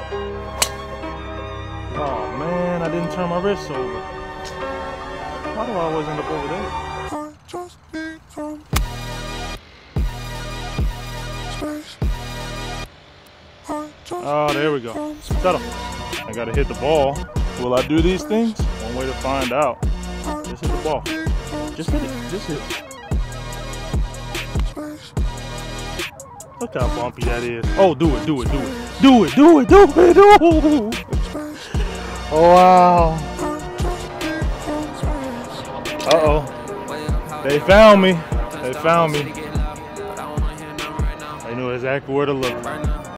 Oh man, I didn't turn my wrist over. Why do I always end up over there? Oh, there we go. Settle. I gotta hit the ball. Will I do these things? One way to find out. Just hit the ball. Just hit it. Just hit it. Look how bumpy that is. Oh, do it, do it, do it. Do it, do it, do it, do it. Oh, wow. Uh-oh. They found me. They found me. They knew exactly where to look.